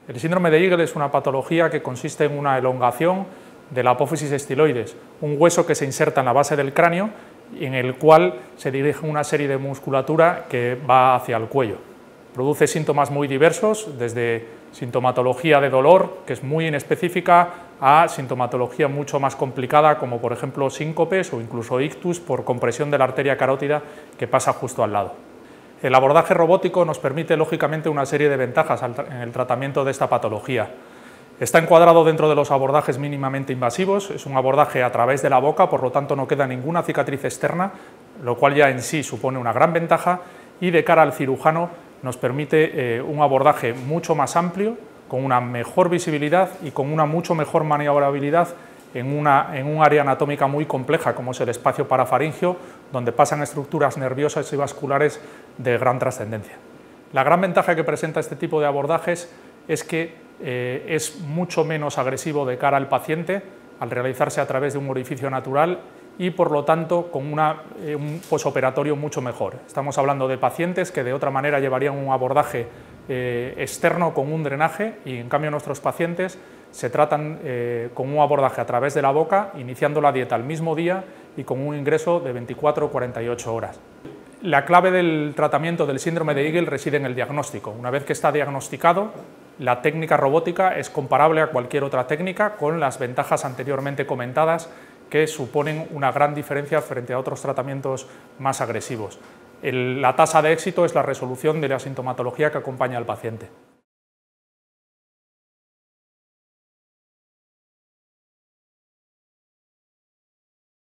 El síndrome de Eagle es una patología que consiste en una elongación de la apófisis estiloides, un hueso que se inserta en la base del cráneo y en el cual se dirige una serie de musculatura que va hacia el cuello. Produce síntomas muy diversos, desde sintomatología de dolor, que es muy inespecífica, a sintomatología mucho más complicada, como por ejemplo síncopes o incluso ictus por compresión de la arteria carótida que pasa justo al lado. El abordaje robótico nos permite, lógicamente, una serie de ventajas en el tratamiento de esta patología. Está encuadrado dentro de los abordajes mínimamente invasivos, es un abordaje a través de la boca, por lo tanto no queda ninguna cicatriz externa, lo cual ya en sí supone una gran ventaja, y de cara al cirujano nos permite un abordaje mucho más amplio, con una mejor visibilidad y con una mucho mejor maniobrabilidad en un área anatómica muy compleja como es el espacio parafaringeo, donde pasan estructuras nerviosas y vasculares de gran trascendencia. La gran ventaja que presenta este tipo de abordajes es que es mucho menos agresivo de cara al paciente al realizarse a través de un orificio natural y por lo tanto con un posoperatorio mucho mejor. Estamos hablando de pacientes que de otra manera llevarían un abordaje externo con un drenaje y en cambio nuestros pacientes se tratan con un abordaje a través de la boca, iniciando la dieta el mismo día y con un ingreso de 24 o 48 horas. La clave del tratamiento del síndrome de Eagle reside en el diagnóstico. Una vez que está diagnosticado, la técnica robótica es comparable a cualquier otra técnica con las ventajas anteriormente comentadas que suponen una gran diferencia frente a otros tratamientos más agresivos. La tasa de éxito es la resolución de la sintomatología que acompaña al paciente.